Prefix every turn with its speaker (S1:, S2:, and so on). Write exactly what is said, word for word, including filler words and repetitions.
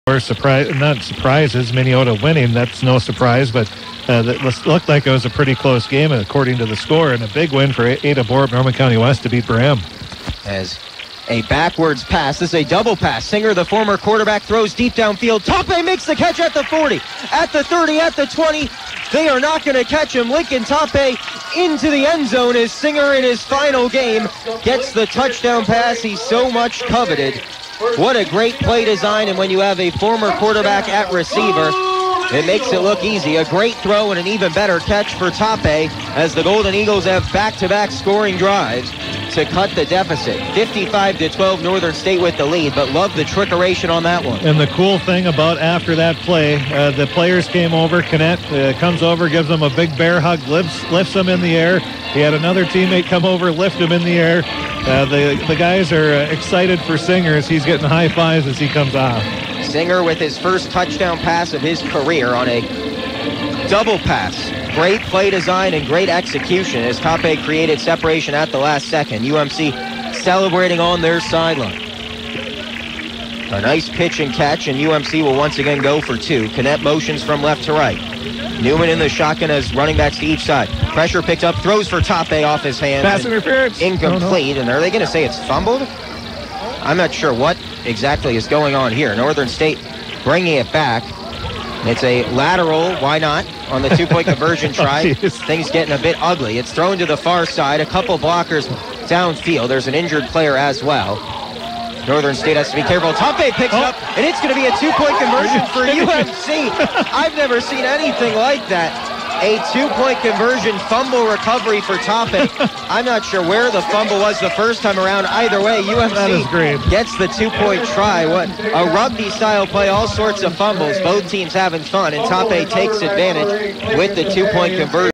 S1: Or surprise, not surprises, Minnesota winning, that's no surprise, but uh, it looked like it was a pretty close game according to the score, and a big win for Ada Borup, Norman County West, to beat Bram.
S2: As a backwards pass, this is a double pass. Singer, the former quarterback, throws deep downfield. Tope makes the catch at the forty, at the thirty, at the twenty. They are not going to catch him. Lincoln Tope into the end zone as Singer in his final game gets the touchdown pass he so much coveted. What a great play design, and when you have a former quarterback at receiver, it makes it look easy. A great throw and an even better catch for Tope as the Golden Eagles have back-to-back scoring drives to cut the deficit. fifty-five to twelve, Northern State with the lead, but love the trickeration on that one.
S1: And the cool thing about after that play, uh, the players came over. Canet uh, comes over, gives them a big bear hug, lifts, lifts them in the air. He had another teammate come over, lift him in the air. Uh, the, the guys are uh, excited for Singer as he's getting high fives as he comes off.
S2: Singer with his first touchdown pass of his career on a double pass. Great play design and great execution as Tope created separation at the last second. U M C celebrating on their sideline. A nice pitch and catch, and U M C will once again go for two. Canet motions from left to right. Newman in the shotgun as running backs to each side. Pressure picked up, throws for Tope off his hands.
S1: Pass interference.
S2: Incomplete, and are they going to say it's fumbled? I'm not sure what exactly is going on here. Northern State bringing it back. It's a lateral, why not, on the two-point conversion try.
S1: Oh,
S2: things getting a bit ugly. It's thrown to the far side, a couple blockers downfield. There's an injured player as well. Northern State has to be careful. Tope picks
S1: oh.
S2: up, and it's going to be a two-point conversion for U M C. I've never seen anything like that. A two-point conversion fumble recovery for Tope. I'm not sure where the fumble was the first time around. Either way, U M C gets the two-point try. What a rugby-style play, all sorts of fumbles. Both teams having fun, and Tope takes advantage with the two-point conversion.